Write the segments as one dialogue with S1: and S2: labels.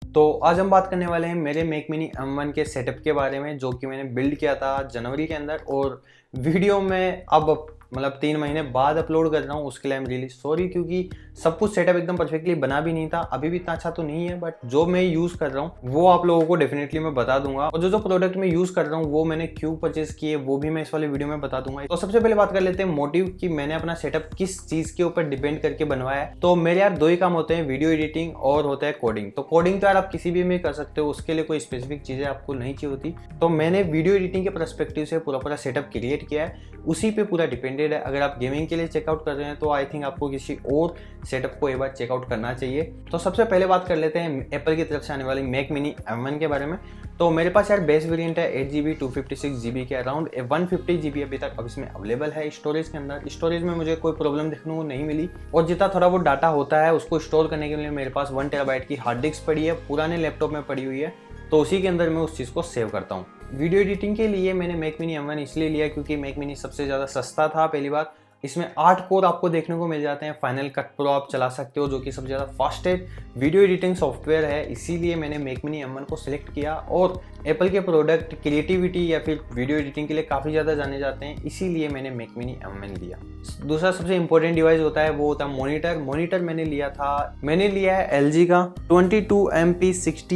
S1: तो आज हम बात करने वाले हैं मेरे मैक मिनी M1 के सेटअप के बारे में, जो कि मैंने बिल्ड किया था जनवरी के अंदर। और वीडियो में अब मतलब 3 महीने बाद अपलोड कर रहा हूँ, उसके लिए आई एम रियली सॉरी, क्योंकि सब कुछ सेटअप एकदम परफेक्टली बना भी नहीं था। अभी भी इतना अच्छा तो नहीं है, बट जो मैं यूज़ कर रहा हूँ वो आप लोगों को डेफिनेटली मैं बता दूंगा। और जो प्रोडक्ट मैं यूज़ कर रहा हूँ वो मैंने क्यों परचेज किए वो भी मैं इस वाले वीडियो में बता दूंगा। तो सबसे पहले बात कर लेते हैं मोटिव कि मैंने अपना सेटअप किस चीज़ के ऊपर डिपेंड करके बनवाया है। तो मेरे यार 2 ही काम होते हैं, वीडियो एडिटिंग और होता है कोडिंग। तो कोडिंग तो यार आप किसी भी में कर सकते हो, उसके लिए कोई स्पेसिफिक चीज़ें आपको नहीं चाहिए होती। तो मैंने वीडियो एडिटिंग के पर्सपेक्टिव से पूरा सेटअप क्रिएट किया है, उसी पे पूरा डिपेंडेड है। अगर आप गेमिंग के लिए चेकआउट कर रहे हैं तो आई थिंक आपको किसी और सेटअप को एक बार चेकआउट करना चाहिए। तो सबसे पहले बात कर लेते हैं एप्पल की तरफ से आने वाली मैक मिनी M1 के बारे में। तो मेरे पास यार बेस वेरिएंट है 8GB 256GB के अराउंड 150GB अभी तक अब इसमें अवेलेबल है स्टोरेज के अंदर। स्टोरेज में मुझे कोई प्रॉब्लम देखने को नहीं मिली, और जितना थोड़ा बहुत डाटा होता है उसको स्टोर करने के लिए मेरे पास 1 TB की हार्ड डिस्क पड़ी है, पुराने लैपटॉप में पड़ी हुई है, तो उसी के अंदर मैं उस चीज़ को सेव करता हूँ। वीडियो एडिटिंग के लिए मैंने मैक मिनी M1 इसलिए लिया क्योंकि मैक मिनी सबसे ज़्यादा सस्ता था। पहली बात, इसमें 8 कोर आपको देखने को मिल जाते हैं। फाइनल कट प्रो आप चला सकते हो, जो कि सबसे ज़्यादा फास्टेस्ट वीडियो एडिटिंग सॉफ्टवेयर है, इसीलिए मैंने मैक मिनी M1 को सिलेक्ट किया। और एप्पल के प्रोडक्ट क्रिएटिविटी या फिर वीडियो एडिटिंग के लिए काफ़ी ज़्यादा जाने जाते हैं, इसीलिए मैंने मैक मिनी M1 लिया। दूसरा सबसे इंपॉर्टेंट डिवाइस होता है वो होता है मोनीटर मैंने लिया है LG का 22MP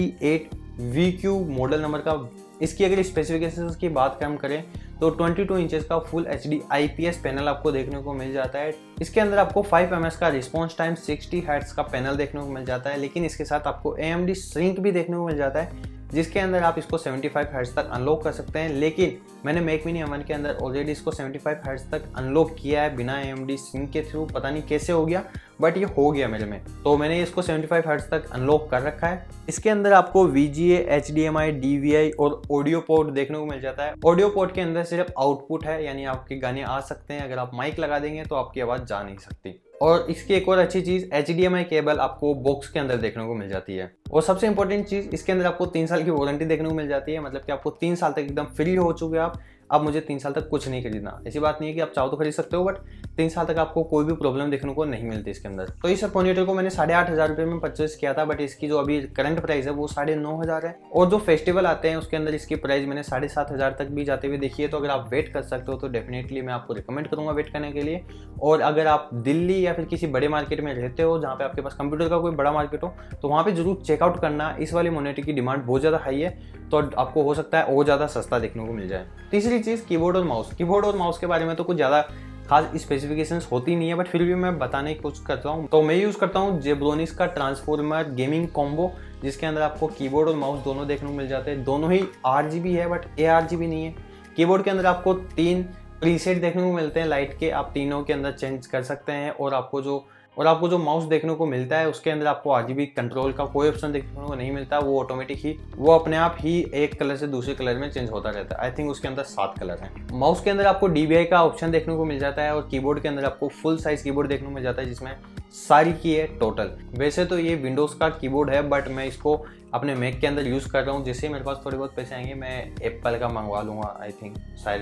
S1: 68VQ मॉडल नंबर का। इसकी अगर स्पेसिफिकेशंस की बात हम करें तो 22 इंचेस का फुल HD IPS पैनल आपको देखने को मिल जाता है। इसके अंदर आपको 5 ms का रिस्पॉन्स टाइम 60 Hz का पैनल देखने को मिल जाता है, लेकिन इसके साथ आपको AMD Sync भी देखने को मिल जाता है, जिसके अंदर आप इसको 75 Hz तक अनलॉक कर सकते हैं। लेकिन मैंने मैक मिनी M1 के अंदर ऑलरेडी इसको 75 Hz तक अनलॉक किया है बिना AMD Sync के थ्रू। पता नहीं कैसे हो गया, बट ये हो गया मेरे में, तो मैंने इसको 75 Hz तक अनलॉक कर रखा है। इसके अंदर आपको VGA, HDMI, DVI और ऑडियो पोर्ट देखने को मिल जाता है। ऑडियो पोर्ट के अंदर सिर्फ आउटपुट है, यानी आपके गाने आ सकते हैं। अगर आप माइक लगा देंगे तो आपकी आवाज़ जा नहीं सकती। और इसकी एक और अच्छी चीज़, HDMI केबल आपको बॉक्स के अंदर देखने को मिल जाती है। और सबसे इंपॉर्टेंट चीज़, इसके अंदर आपको 3 साल की वारंटी देखने को मिल जाती है, मतलब कि आपको 3 साल तक एकदम फ्री हो चुके आप। अब मुझे 3 साल तक कुछ नहीं खरीदना, ऐसी बात नहीं है कि आप चाहो तो खरीद सकते हो, बट 3 साल तक आपको कोई भी प्रॉब्लम देखने को नहीं मिलती इसके अंदर। तो इस मॉनिटर को मैंने 8,500 रुपये में परचेस किया था, बट इसकी जो अभी करंट प्राइस है वो 9,500 है। और जो फेस्टिवल आते हैं उसके अंदर इसकी प्राइस मैंने 7,500 तक भी जाते हुए देखी है। तो अगर आप वेट कर सकते हो तो डेफिनेटली मैं आपको रिकमेंड करूँगा वेट करने के लिए। और अगर आप दिल्ली या फिर किसी बड़े मार्केट में रहते हो जहाँ पे आपके पास कंप्यूटर का कोई बड़ा मार्केट हो, तो वहाँ पे जरूर चेकआउट करना। इस वाले मॉनिटर की डिमांड बहुत ज़्यादा हाई है, तो आपको हो सकता है और ज़्यादा सस्ता देखने को मिल जाए। तीसरी चीज़, कीबोर्ड और माउस के बारे में तो कुछ ज़्यादा खास स्पेसिफिकेशंस होती नहीं है, बट फिर भी मैं बताने की कोशिश करता हूँ। तो मैं यूज़ करता हूँ जेब्रोनिक्स का ट्रांसफॉर्मर गेमिंग कॉम्बो, जिसके अंदर आपको कीबोर्ड और माउस दोनों देखने को मिल जाते हैं। दोनों ही RGB है, बट ARGB नहीं है। कीबोर्ड के अंदर आपको 3 प्रीसेट देखने को मिलते हैं लाइट के, आप तीनों के अंदर चेंज कर सकते हैं। और आपको जो माउस देखने को मिलता है उसके अंदर आपको RGB कंट्रोल का कोई ऑप्शन देखने को नहीं मिलता, वो ऑटोमेटिक ही वो अपने आप ही एक कलर से दूसरे कलर में चेंज होता रहता है। आई थिंक उसके अंदर 7 कलर हैं। माउस के अंदर आपको DVI का ऑप्शन देखने को मिल जाता है, और कीबोर्ड के अंदर आपको फुल साइज कीबोर्ड देखने को मिल जाता है, जिसमें सारी की है टोटल। वैसे तो ये विंडोज़ का कीबोर्ड है, बट मैं इसको अपने मैक के अंदर यूज़ कर रहा हूँ। जैसे मेरे पास थोड़े बहुत पैसे आएंगे मैं एप्पल का मंगवा लूँगा। आई थिंक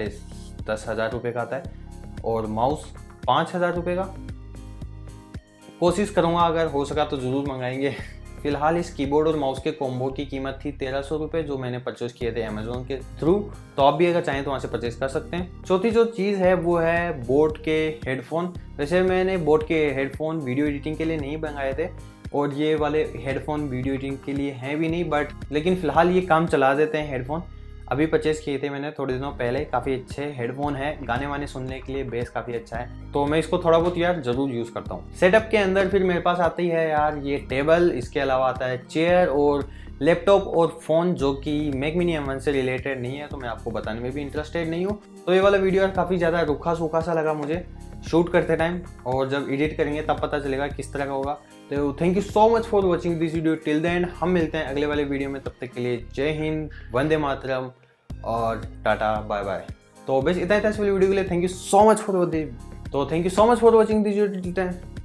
S1: 10,500 रुपये का आता है, और माउस 5,000 रुपये का। कोशिश करूँगा, अगर हो सका तो ज़रूर मंगाएंगे। फिलहाल इस कीबोर्ड और माउस के कॉम्बो की कीमत थी 1,300 रुपये, जो मैंने परचेज किए थे अमेजोन के थ्रू। तो आप भी अगर चाहें तो वहाँ से परचेज कर सकते हैं। चौथी जो चीज़ है वो है बोट के हेडफोन। वैसे मैंने बोट के हेडफोन वीडियो एडिटिंग के लिए नहीं मंगाए थे, और ये वाले हेडफोन वीडियो एडिटिंग के लिए हैं भी नहीं, लेकिन फ़िलहाल ये काम चला देते हैं हेडफोन। अभी परचेज किए थे मैंने थोड़े दिनों पहले, काफ़ी अच्छे हेडफोन है, गाने वाने सुनने के लिए बेस काफ़ी अच्छा है, तो मैं इसको थोड़ा बहुत यार ज़रूर यूज़ करता हूँ। सेटअप के अंदर फिर मेरे पास आती है यार ये टेबल, इसके अलावा आता है चेयर और लैपटॉप और फ़ोन, जो कि मैक मिनी M1 से रिलेटेड नहीं है, तो मैं आपको बताने में भी इंटरेस्टेड नहीं हूँ। तो ये वाला वीडियो यार काफ़ी ज़्यादा रूखा सूखा सा लगा मुझे शूट करते टाइम, और जब एडिट करेंगे तब पता चलेगा किस तरह का होगा। तो thank you so much for watching this video till the end. हम मिलते हैं अगले वाले वीडियो में, तब तक के लिए जय हिंद, वंदे मातरम और टाटा बाय बाय। तो बस इतना ही था इस वीडियो के लिए। Thank you so much for watching this video till the and.